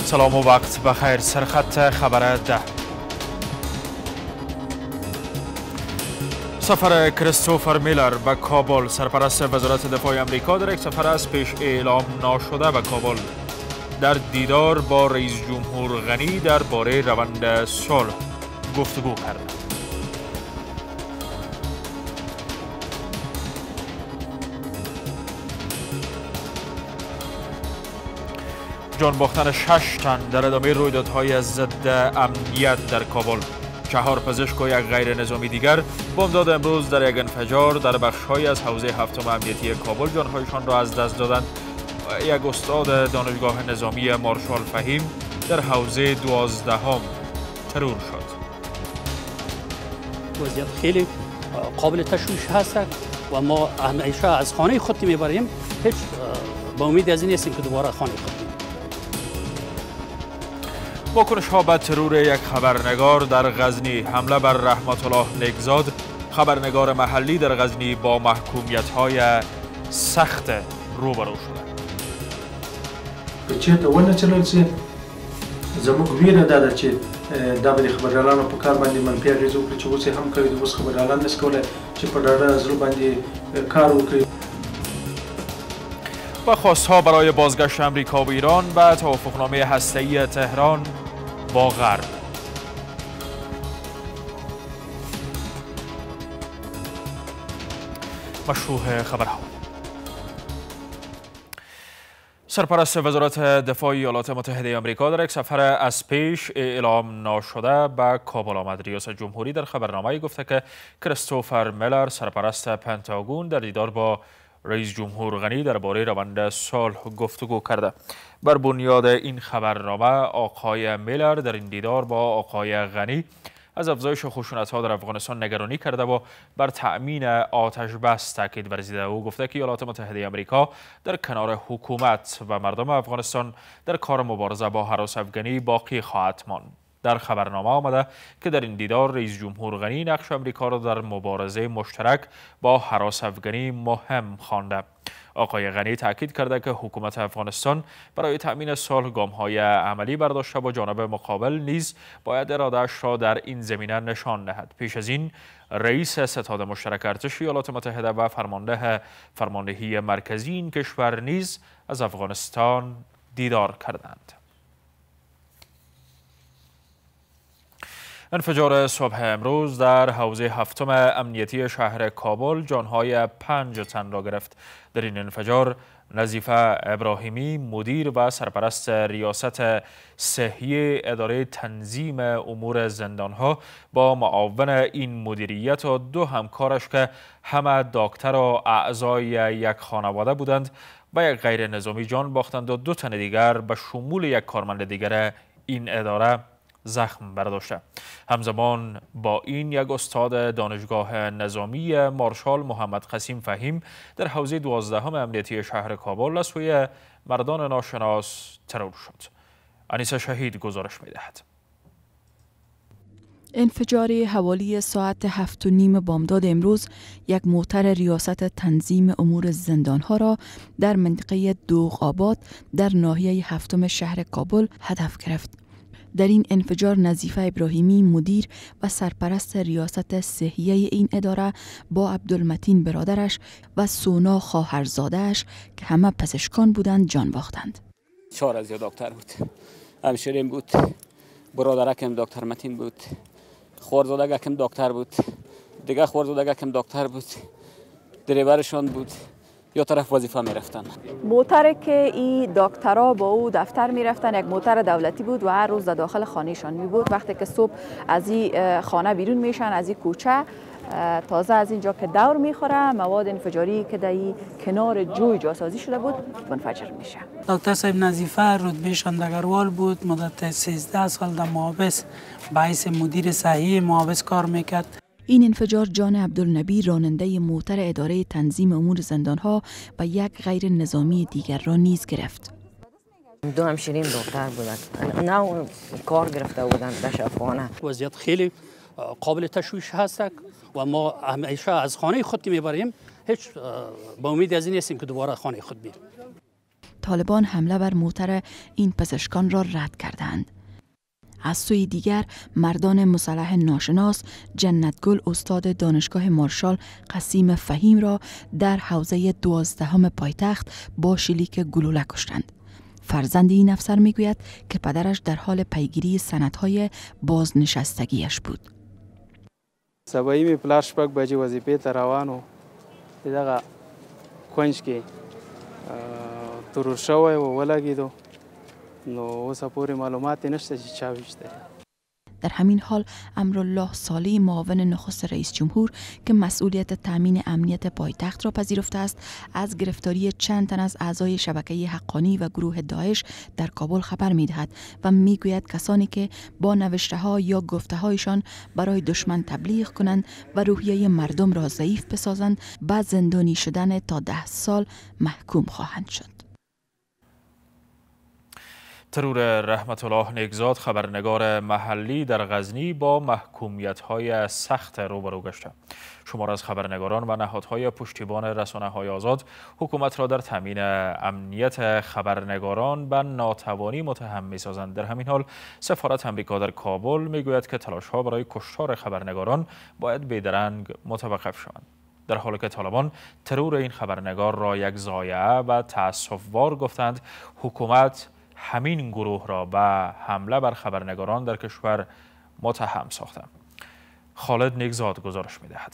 سلام و وقت بخیر. سرخط خبر 10. سفر کریستوفر میلر به کابل. سرپرست وزارت دفاع آمریکا در یک سفر از پیش اعلام نشده به کابل در دیدار با رئیس جمهور غنی درباره روند صلح گفتگو کرد. جان باختن 6 تن در ادامه رویدادهای ضد امنیت در کابل. 4 پزشک و یک غیر نظامی دیگر بامداد امروز در یک انفجار در بخش‌هایی از حوزه هفتم امنیتی کابل جانهایشان را از دست دادند. یک استاد دانشگاه نظامی مارشال فهیم در حوزه 12 ترور شد. وضعیت خیلی قابل تشویش هست و ما همیشه از خانه خود میبریم. هیچ با امید از این نیستیم که دوباره خانه خود میبریم. واکنش ها به ترور یک خبرنگار در غزنی. حمله بر رحمت الله نگزاد، خبرنگار محلی در غزنی، با محکومیت های سخت روبرو شده. چه ونه چلل چه زموږ ویره دا چې دا به خبريالانو په کار باندې منفي اغېز وکړي چې اوس هم کوي. د اوس خبريالان نشي کولی چې په ډاډه زړه باندې کار وکړي. و خواستها برای بازگشت امریکا و ایران به توافقنامه هسته‌ای تهران با غرب. مشروع خبرها. سرپرست وزارت دفاع ایالات متحده آمریکا در یک سفر از پیش اعلام نشده به کابل آمد. ریاست جمهوری در خبرنامه‌ای گفته که کریستوفر میلر، سرپرست پنتاگون، در دیدار با رئیس جمهور غنی درباره روند صلح گفتگو کرده. بر بنیاد این خبرنامه آقای میلر در این دیدار با آقای غنی از افزایش خشونت‌ها در افغانستان نگرانی کرده و بر تأمین آتش بس تاکید ورزیده. او گفته که ایالات متحده آمریکا در کنار حکومت و مردم افغانستان در کار مبارزه با هراس افغانی باقی خواهد ماند. در خبرنامه آمده که در این دیدار رئیس جمهور غنی نقش آمریکا را در مبارزه مشترک با هراس افغانی مهم خوانده. آقای غنی تاکید کرده که حکومت افغانستان برای تأمین صلح گام‌های عملی برداشته و جانب مقابل نیز باید اراده‌اش را در این زمینه نشان دهد. پیش از این رئیس ستاد مشترک ارتش ایالات متحده و فرماندهی مرکزی این کشور نیز از افغانستان دیدار کردند. انفجار صبح امروز در حوزه هفتم امنیتی شهر کابل جانهای 5 تن را گرفت. در این انفجار نظیفه ابراهیمی، مدیر و سرپرست ریاست صحی اداره تنظیم امور زندانها، با معاون این مدیریت و 2 همکارش که همه دکتر و اعضای یک خانواده بودند و یک غیر نظامی جان باختند و 2 تن دیگر به شمول یک کارمند دیگر این اداره زخم برداشته. همزمان با این یک استاد دانشگاه نظامی مارشال محمد قسیم فهیم در حوزه 12 امنیتی شهر کابل از سوی مردان ناشناس ترور شد. انیسه شهید گزارش می‌دهد. انفجار حوالی ساعت 7:30 بامداد امروز یک موتر ریاست تنظیم امور زندانها را در منطقه دوغ‌آباد در ناحیه هفتم شهر کابل هدف گرفت. در این انفجار نظیفه ابراهیمی، مدیر و سرپرست ریاست صحیه این اداره، با عبدالمتین برادرش و سونا خواهرزاده‌اش که همه پزشکان بودند جان باختند. 4 از دکتر بود، همشیرین بود، برادرکم دکتر متین بود، خواهرزاده‌کم دکتر بود، دیگه خواهرزاده‌کم دکتر بود، دریورشان بود. یا طرف وظیفه می رفتن. موتر که این دکترها با او دفتر می رفتن یک موتر دولتی بود و هر روز در داخل خانهشان می بود. وقتی که صبح از این خانه بیرون میشن، از این کوچه، تازه از اینجا که دور میخوره، مواد انفجاری که در کنار جوی جاسازی شده بود منفجر میشه. دکتر صاحب نظیفه رتبهشان دگروال بود. مدت 13 سال در محابس باعث مدیر صحیح محابس کار میکرد. این انفجار جان عبدالنبی، راننده موتر اداره تنظیم امور زندانها و یک غیر نظامی دیگر را نیز گرفت. 2 همشیرین دکتر بودند، نه کار گرفته بودند در شفاخانه. وضعیت خیلی قابل تشویش هست و ما همیشه از خانه خود میبریم. هیچ با امید از این نیستیم که دوباره خانه خود بریم. طالبان حمله بر موتر این پزشکان را رد کردند. از سوی دیگر مردان مسلح ناشناس جنتگل استاد دانشگاه مارشال قسیم فهیم را در حوزه 12 پایتخت با شلیک گلوله کشتند. فرزند این افسر میگوید که پدرش در حال پیگیری سندهای بازنشستگیش بود. سبایی می پلار شپږ بجې وظیفې ته روانو دغه کونج کې ترور شوی و ولګېدو نو اوس پورې معلومات نشته چې چا ویشته. در همین حال امرالله صالح معاون نخست رئیس جمهور که مسئولیت تامین امنیت پایتخت را پذیرفته است از گرفتاری چند تن از اعضای شبکه حقانی و گروه داعش در کابل خبر می‌دهد و میگوید کسانی که با نوشته‌ها یا گفته‌هایشان برای دشمن تبلیغ کنند و روحیه مردم را ضعیف بسازند به زندانی شدن تا 10 سال محکوم خواهند شد. ترور رحمت الله نیکزاد خبرنگار محلی در غزنی با محکومیت‌های سخت روبرو گشته. شمار از خبرنگاران و نهادهای پشتیبان رسانه‌های آزاد حکومت را در تامین امنیت خبرنگاران به ناتوانی متهم می‌سازند. در همین حال سفارت آمریکا در کابل می‌گوید که تلاش‌ها برای کشتار خبرنگاران باید بیدرنگ متوقف شوند. در حالی که طالبان ترور این خبرنگار را یک ضایعه و تأسف‌بار گفتند، حکومت همین گروه را به حمله بر خبرنگاران در کشور متهم ساخته. خالد نیکزاد گزارش می‌دهد.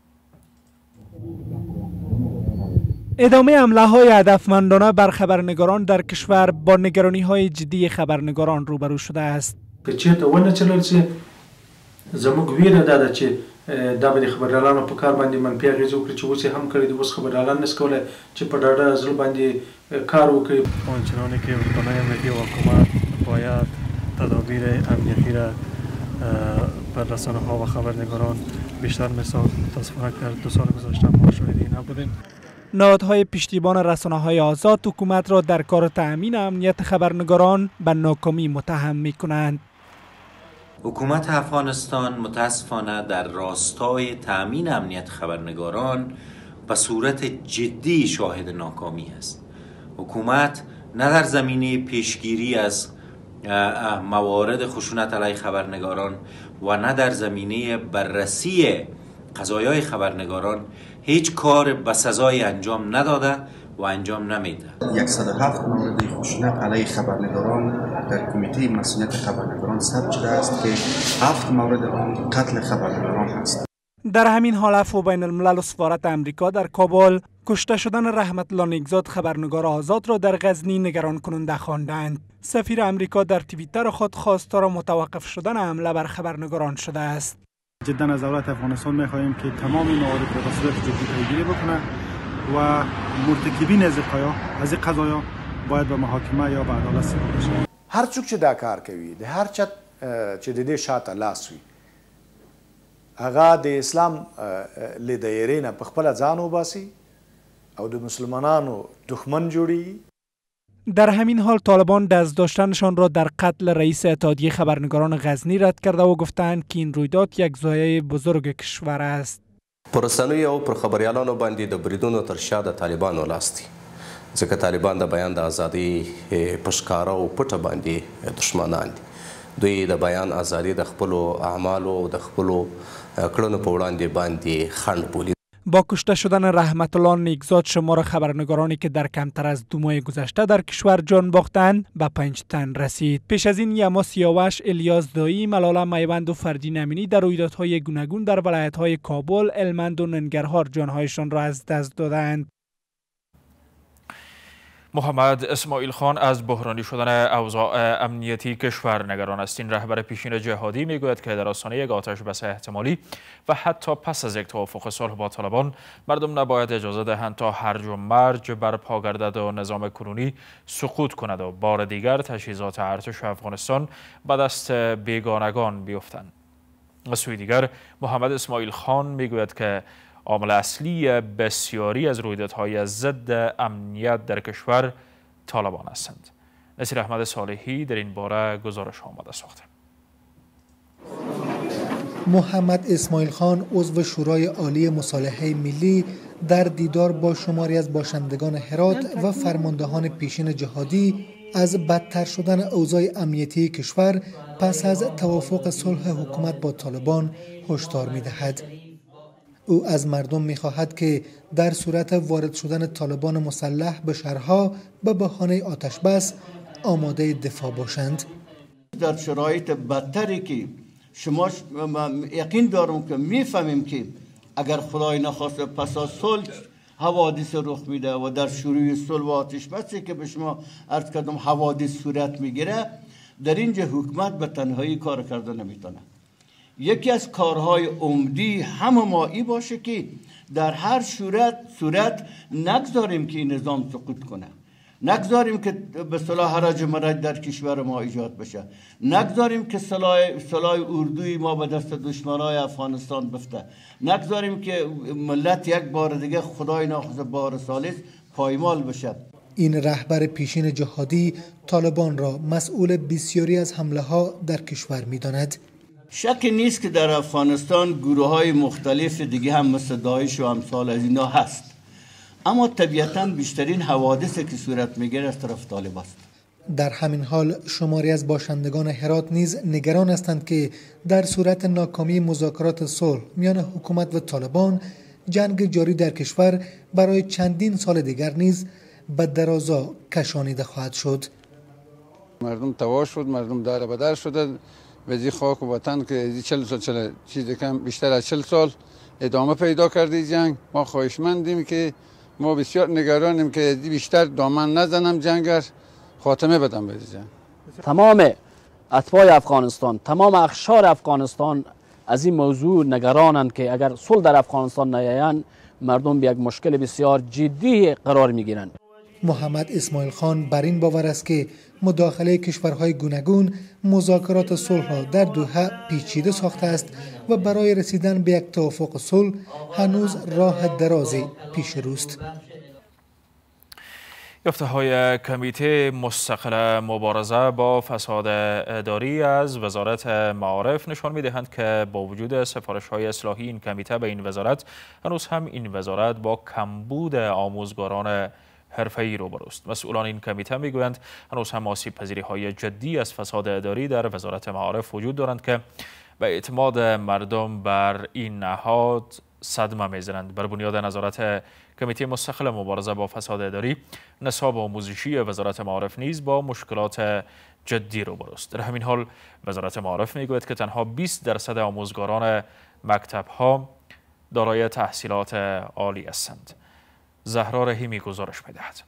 ادامه حمله‌های هدفمندانه بر خبرنگاران در کشور با نگرانی‌های جدی خبرنگاران روبرو شده است. که چیرته ونه چلل چې زموږ ویره دا ده چې دا به د خبريالانو په کار باندې منفي اغېز وکړي چې اوس یې هم کړی دي. اوس خبريالان نشي کولی چې په ډاډه زړه باندې کار وکړي. آنچنانی که ارکان‌های امنیتی و حکومت باید تدابیر امنیتی را بر رسانه‌ها و خبرنگاران بیشتر می‌ساخت. متأسفانه در 2 سال گذشته ما شاهد این نبودیم. نهادهای پشتیبان رسانه‌های آزاد حکومت را در کار تأمین امنیت خبرنگاران به ناکامی متهم می‌کنند. حکومت افغانستان متاسفانه در راستای تأمین امنیت خبرنگاران به صورت جدی شاهد ناکامی است. حکومت نه در زمینه پیشگیری از موارد خشونت علیه خبرنگاران و نه در زمینه بررسی قضایای خبرنگاران هیچ کار بسزای انجام نداده و انجام نمیده. 107 مورد خشونت علیه خبرنگاران در کمیته مسئولیت خبرنگاران ثبت شده است که 7 مورد آن قتل خبرنگاران است. در همین حال عفو بین الملل و سفارت آمریکا در کابل کشته شدن رحمت الله نیکزاد خبرنگار آزاد را در غزنی نگران کننده خواندند. سفیر آمریکا در توییتر خود خواستار متوقف شدن حمله بر خبرنگاران شده است. جدا از دولت افغانستان می‌خواهیم که تمام موارد را به صورت جدی پیگیری بکنه و مرتکبین از قضایا باید به محاکمه یا به عدالت سپرده بشوند. هر څوک چې دا کار کوي د هر چا چې د دې شاته لاس وي هغه د اسلام له دایرې نه په خپله ځان وباسي او د مسلمانانو دښمن جوړي. در همین حال طالبان دست داشتنشان را در قتل رئیس اتحادیه خبرنگاران غزنی رد کرده و گفتند که این رویداد یک ضایعه بزرگ کشور است. پر رسنیو او پر خبريالانو باندې د بریدونو تر شا د طالبانو لاس دی، ځکه طالبان د بیان د ازادۍ په ښکاره او پټه باندې دښمنان دي. دوی د بیان ازادي د خپلو اعمالو او د خپلو کړنو په وړاندې خنډ بولي. با کشته شدن رحمت الله نیکزاد شمار خبرنگارانی که در کمتر از 2 ماه گذشته در کشور جان باختند به 5 تن رسید. پیش از این یما سیاوش، الیاس دایی، ملاله میوند و فردین امینی در رویدادهای گوناگون در ولایت‌های کابل، هلمند و ننگرهار جانهایشان را از دست دادند. محمد اسماعیل خان از بحرانی شدن اوضاع امنیتی کشور نگران است. این رهبر پیشین جهادی میگوید که در آستانه یک آتش بس احتمالی و حتی پس از یک توافق صلح با طالبان مردم نباید اجازه دهند تا هرج و مرج برپا گردد و نظام کنونی سقوط کند و بار دیگر تجهیزات ارتش افغانستان به دست بیگانگان بیفتند. از سوی دیگر محمد اسماعیل خان میگوید که عامل اصلی بسیاری از رویدادهای ضد امنیت در کشور طالبان هستند. نصیر احمد صالحی در این باره گزارش آماده ساخته. محمد اسماعیل خان عضو شورای عالی مصالحه ملی در دیدار با شماری از باشندگان هرات و فرماندهان پیشین جهادی از بدتر شدن اوضاع امنیتی کشور پس از توافق صلح حکومت با طالبان هشدار می‌دهد. او از مردم می‌خواهد که در صورت وارد شدن طالبان مسلح به شهرها به بهانه آتش بس آماده دفاع باشند. در شرایط بدتری که شما یقین دارم که میفهمیم که اگر خدای نخواسته پس از صلح حوادث رخ میده و در شروع صلح و آتش بسی که به شما عرض کردم حوادث صورت میگیره، در اینجا حکومت به تنهایی کار کرده نمیتونه. یکی از کارهای عمدی هممایی باشه که در هر صورت نگذاریم که این نظام سقوط کنه، نگذاریم که به صلاح حراج مرج در کشور ما ایجاد بشه، نگذاریم که سلاح اردوی ما به دست دشمنای افغانستان بفته، نگذاریم که ملت یک بار دیگه خدای ناخواسته بار ثالث پایمال بشه. این رهبر پیشین جهادی طالبان را مسئول بسیاری از حمله ها در کشور می‌داند. شک نیست که در افغانستان گروه های مختلف دیگه هم مثل داعش و امثال از اینا هست، اما طبیعتاً بیشترین حوادثی که صورت میگیره از طرف طالب است. در همین حال شماری از باشندگان هرات نیز نگران هستند که در صورت ناکامی مذاکرات صلح میان حکومت و طالبان جنگ جاری در کشور برای چندین سال دیگر نیز به درازا کشانیده خواهد شد. مردم تباه شد، مردم دار بدر شده وزی خاک و وطن که 40 سال چیز کم بیشتر از 40 سال ادامه پیدا کرده جنگ. ما خواهشمندیم که ما بسیار نگرانیم که بیشتر دامن نزنم جنگ خاتمه بدم به جنگ. تمام اتباع افغانستان، تمام اقشار افغانستان از این موضوع نگرانند که اگر صلح در افغانستان نیایند مردم به یک مشکل بسیار جدی قرار میگیرند. محمد اسماعیل خان بر این باور است که مداخله کشورهای گوناگون مذاکرات صلح را در دوحه پیچیده ساخته است و برای رسیدن به یک توافق صلح هنوز راه درازی پیش روست. یافته‌های کمیته مستقل مبارزه با فساد اداری از وزارت معارف نشان می‌دهند که با وجود سفارش‌های اصلاحی این کمیته به این وزارت، هنوز هم این وزارت با کمبود آموزگاران حرفه‌ای روبروست. مسئولان این کمیته میگویند هنوز هم آسیب‌پذیری‌های جدی از فساد اداری در وزارت معارف وجود دارند که به اعتماد مردم بر این نهاد صدمه میزنند. بر بنیاد نظارت کمیته مستقل مبارزه با فساد اداری، نصاب آموزشی وزارت معارف نیز با مشکلات جدی روبروست. در همین حال وزارت معارف میگوید که تنها 20% آموزگاران مکتب‌ها دارای تحصیلات عالی هستند. زهرا رحیمی گزارش می‌دهد.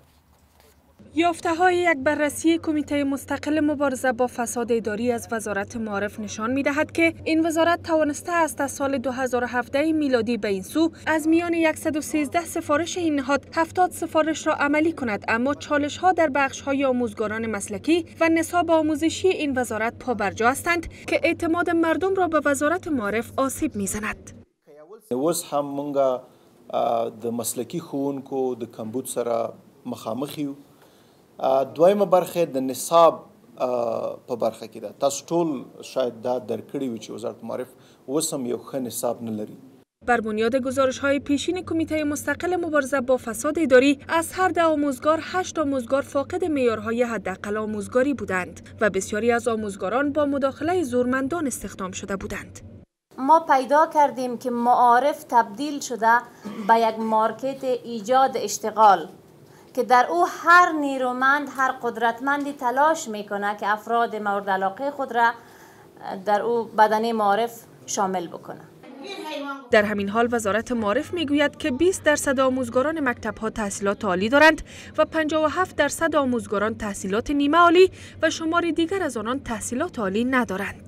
یافته‌های یک بررسی کمیته مستقل مبارزه با فساد اداری از وزارت معارف نشان می‌دهد که این وزارت توانسته است از سال 2017 میلادی به این سو از میان 113 سفارش این نهاد 70 سفارش را عملی کند، اما چالش‌ها در بخش‌های آموزگاران مسلکی و نصاب آموزشی این وزارت پابرجا هستند که اعتماد مردم را به وزارت معارف آسیب می‌زند. اوس هم مونږه د مسلکی ښوونکو د کمبود سره مخامخ یو. دویمه برخه د نصاب په برخه کې ده. تاسو ټول شاید دا درکړي وي چې وزارت معارف اوس هم یو ښه نصاب نه لري. بر بنیاد گزارش‌های پیشین کمیته مستقل مبارزه با فساد اداری، از هر 10 آموزگار 8 آموزگار فاقد معیارهای حداقل آموزگاری بودند و بسیاری از آموزگاران با مداخله زورمندان استخدام شده بودند. ما پیدا کردیم که معارف تبدیل شده به یک مارکت ایجاد اشتغال که در او هر نیرومند، هر قدرتمندی تلاش میکنه که افراد مورد علاقه خود را در او بدنه معارف شامل بکنه. در همین حال وزارت معارف میگوید که 20% آموزگاران مکتب‌ها تحصیلات عالی دارند و 57% آموزگاران تحصیلات نیمه عالی و شماری دیگر از آنان تحصیلات عالی ندارند.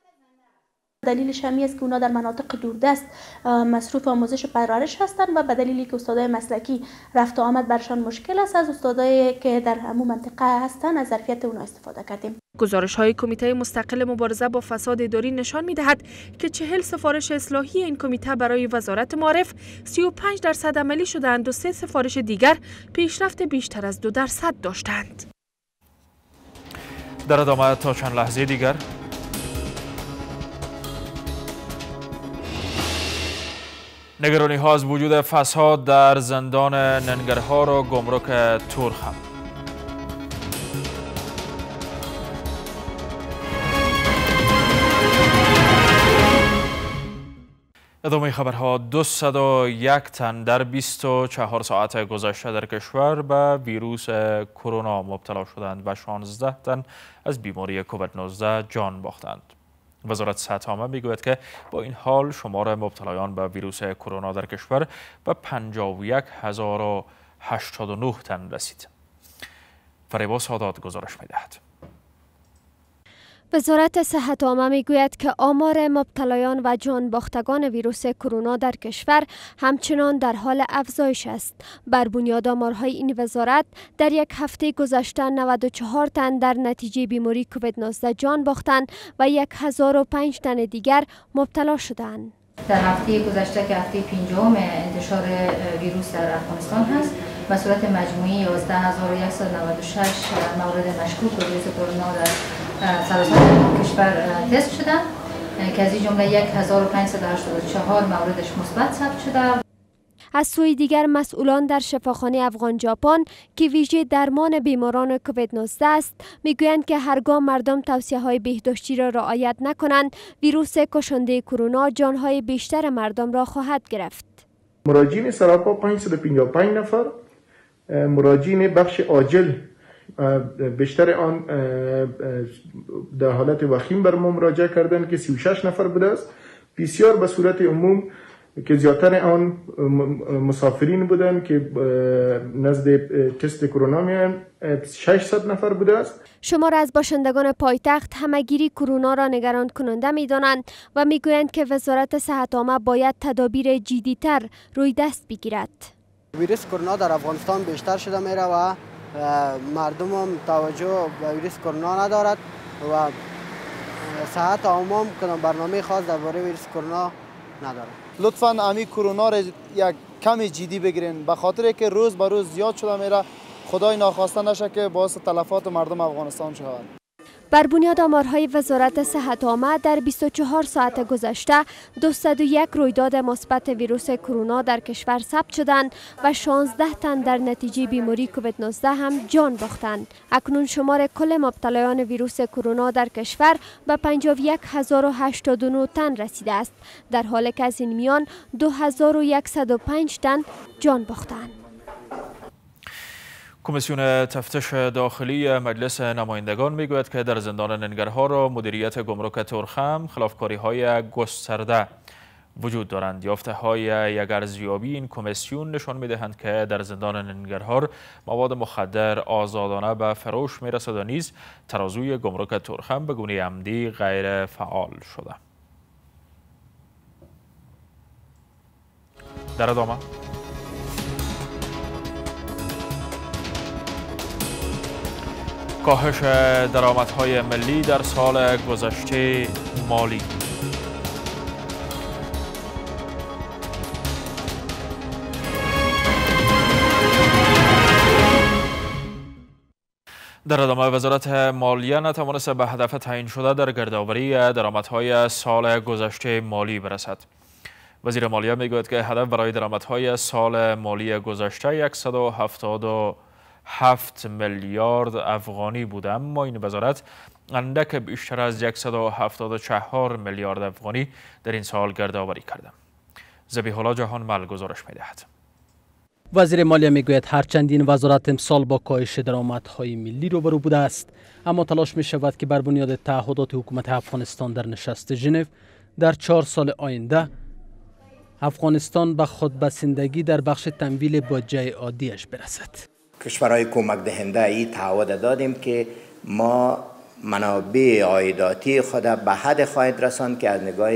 دلیلش همی است که اونا در مناطق دوردست مصروف آموزش و پرورش هستند و به دلیلی که استادای مسلکی رفت و آمد برشان مشکل است، از استادایی که در همون منطقه هستند از ظرفیت اونا استفاده کردیم. گزارش‌های کمیته مستقل مبارزه با فساد اداری نشان می‌دهد که 40 سفارش اصلاحی این کمیته برای وزارت معارف 35% عملی شدند و 3 سفارش دیگر پیشرفت بیشتر از 2% داشتند. در ادامه تا چند لحظه دیگر نگرانی ها از وجود فساد در زندان ننگرهار و گمرک تورخم. ادامه خبرها. 201 تن در 24 ساعت گذشته در کشور به ویروس کرونا مبتلا شدند و 16 تن از بیماری کووید 19 جان باختند. وزارت صحت عامه میگوید که با این حال شمار مبتلایان به ویروس کرونا در کشور به 51089 تن رسید. فریبا سادات گزارش میدهد. وزارت صحت عامه میگوید که آمار مبتلایان و جان باختگان ویروس کرونا در کشور همچنان در حال افزایش است. بر بنیاد آمارهای این وزارت در یک هفته گذشته 94 تن در نتیجه بیماری کووید 19 جان باختند و 1005 تن دیگر مبتلا شدند. در هفته گذشته که هفته پنجم انتشار ویروس در افغانستان هست، به صورت مجموعی 11196 مورد مشکوک به ویروس کرونا در سراسر کشور تست شدند که از این جمله 1584 موردش مثبت ثبت شده. از سوی دیگر مسئولان در شفاخانه افغان ژاپن که ویژه درمان بیماران کووید 19 است میگویند که هرگاه مردم توصیه‌های بهداشتی را رعایت نکنند ویروس کشنده کرونا جانهای بیشتر مردم را خواهد گرفت. مراجعین سراپا 555 نفر، مراجعین بخش عاجل بیشتر آن در حالت وخیم بر ما مراجعه کردند که 36 نفر بوده است. PCR به صورت عموم که زیادتر آن مسافرین بودند که نزد تست کرونا میان 600 نفر بوده است. شمار از باشندگان پایتخت همگیری کرونا را نگران کننده می‌دانند و میگویند که وزارت صحت عامه باید تدابیر جدی‌تر روی دست بگیرد. ویروس کرونا در افغانستان بیشتر شده میره و مردم هم توجه به ویروس کرونا ندارد و صحت عامه هم برنامه خاص درباره ویروس کرونا ندارد. لطفاً امی کرونا را یک کمی جدی بگیرین، به خاطر که روز به روز زیاد شده میره. خدای ناخواسته نشه که باعث تلفات مردم افغانستان شود. بر بنیاد آمارهای وزارت صحت عامه در 24 ساعت گذشته 201 رویداد مثبت ویروس کرونا در کشور ثبت شدند و 16 تن در نتیجه بیماری کووید 19 هم جان باختند. اکنون شمار کل مبتلایان ویروس کرونا در کشور به 51089 تن رسیده است، در حالی که از این میان 2105 تن جان باختند. کمیسیون تفتیش داخلی مجلس نمایندگان میگوید که در زندان ننگرهار و مدیریت گمرک تورخم خلافکاری‌های گسترده وجود دارند. یافته‌های یک ارزیابی این کمیسیون نشان می‌دهند که در زندان ننگرهار مواد مخدر آزادانه به فروش می‌رسد و نیز ترازوی گمرک تورخم به گونه عمدی غیر فعال شده. در ادامه کاهش درآمدهای ملی در سال گذشته مالی. در ادامه وزارت مالیه نتوانست به هدف تعیین شده در گردآوری درآمدهای سال گذشته مالی برسد. وزیر مالیه میگوید که هدف برای درآمدهای سال مالی گذشته 177 میلیارد افغانی بوده، اما این وزارت اندک بیشتر از 174 میلیارد افغانی در این سال گردآوری کرده. ذبیح الله جهان مل گزارش می‌دهد. وزیر مالیه میگوید هرچند این وزارت امسال با کاهش درآمدهای ملی روبرو بوده است، اما تلاش می شود که بر بنیاد تعهدات حکومت افغانستان در نشست ژنو در 4 سال آینده افغانستان به خودبسندگی در بخش تمویل بودجه عادیش برسد. کشورهای کمک دهنده این تعهد دادیم که ما منابع عایداتی خود به حد خواهد رساند که از نگاه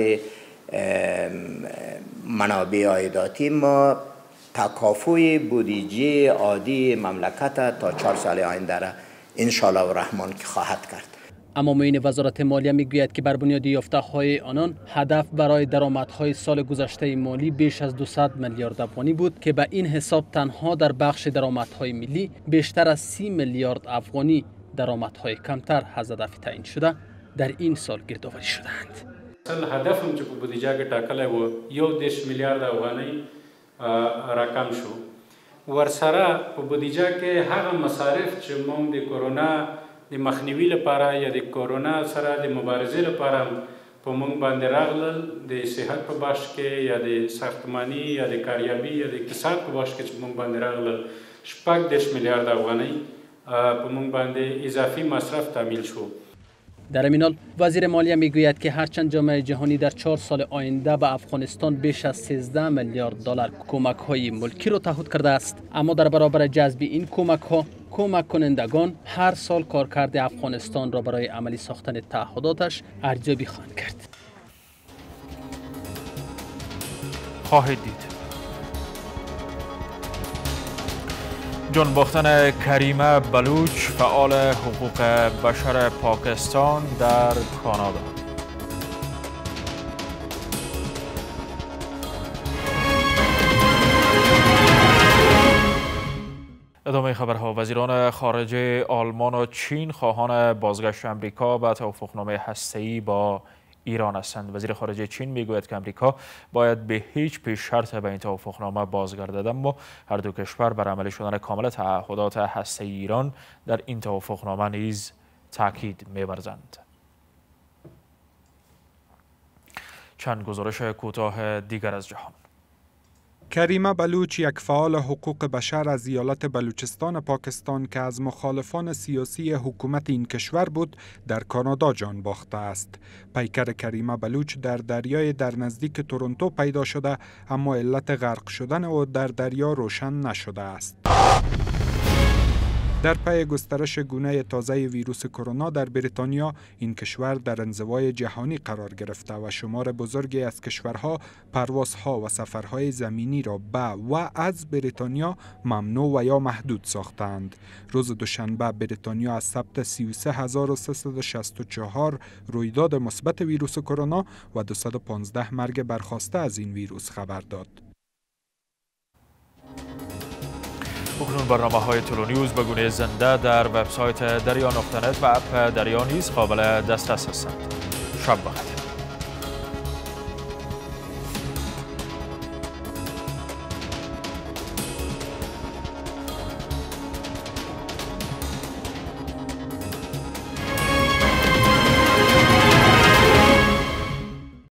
منابع عایداتی ما تکافوی بودجه عادی مملکت تا 4 سال آینده را انشاءالله و رحمان که خواهد کرد. اما معین وزارت مالیه میگوید که بر بنیاد یافته‌های آنان هدف برای درآمدهای سال گذشته مالی بیش از 200 میلیارد افغانی بود که به این حساب تنها در بخش درآمدهای ملی بیشتر از 30 میلیارد افغانی درآمدهای کمتر از هدف تعیین شده در این سال گردآوری شدند. هدف هم چې په بودیجه کې ټاکلی و 1.10 میلیارد افغانۍ راکم شو. ورسره په بودیجه کې هغه مصارف چې موږ د کورونا د مخنیوي لپاره یا د کورونا سره د مبارزې لپاره په موږ باندې راغلل، د صحت په بخش کې یا د ساختماني یا د کاریابي یا د اقتصاد په بخش کې چې موږ باندې راغلل 10 میلیارد افغانۍ په موږ باندې اضافی مصرف تعمیل شو. در همین حال وزیر مالیه میگوید که هرچند جامعه جهانی در 4 سال آینده به افغانستان بیش از 13 میلیارد دلار کمک های ملکی را تعهد کرده است، اما در برابر جذب این کمک ها کمک کنندگان هر سال کارکرد افغانستان را برای عملی ساختن تعهداتش ارزیابی خواهند کرد. خواهید دید جان باختن کریمه بلوچ فعال حقوق بشر پاکستان در کانادا. ادامه خبرها. وزیران خارجه آلمان و چین خواهان بازگشت امریکا به توافقنامه هسته‌ای با ایران هستند. وزیر خارجه چین میگوید که امریکا باید به هیچ پیش شرط به این توافقنامه بازگردد، اما هر دو کشور بر عملی شدن کامل تعهدات هسته‌ای ایران در این توافقنامه نیز تاکید می‌ورزند. چند گزارش کوتاه دیگر از جهان. کریمه بلوچ، یک فعال حقوق بشر از ایالت بلوچستان پاکستان که از مخالفان سیاسی حکومت این کشور بود، در کانادا جان باخته است. پیکر کریمه بلوچ در دریای در نزدیک تورنتو پیدا شده، اما علت غرق شدن او در دریا روشن نشده است. در پی گسترش گونه تازه ویروس کرونا در بریتانیا، این کشور در انزوای جهانی قرار گرفته و شمار بزرگی از کشورها پروازها و سفرهای زمینی را به و از بریتانیا ممنوع و یا محدود ساختند. روز دوشنبه بریتانیا از ثبت 33364 رویداد مثبت ویروس کرونا و 215 مرگ برخاسته از این ویروس خبر داد. اکنون برنامه‌های تلونیوز به گونه زنده در وبسایت دریا.net و اپ دریا نیز قابل دسترس هستند. شب بخیر.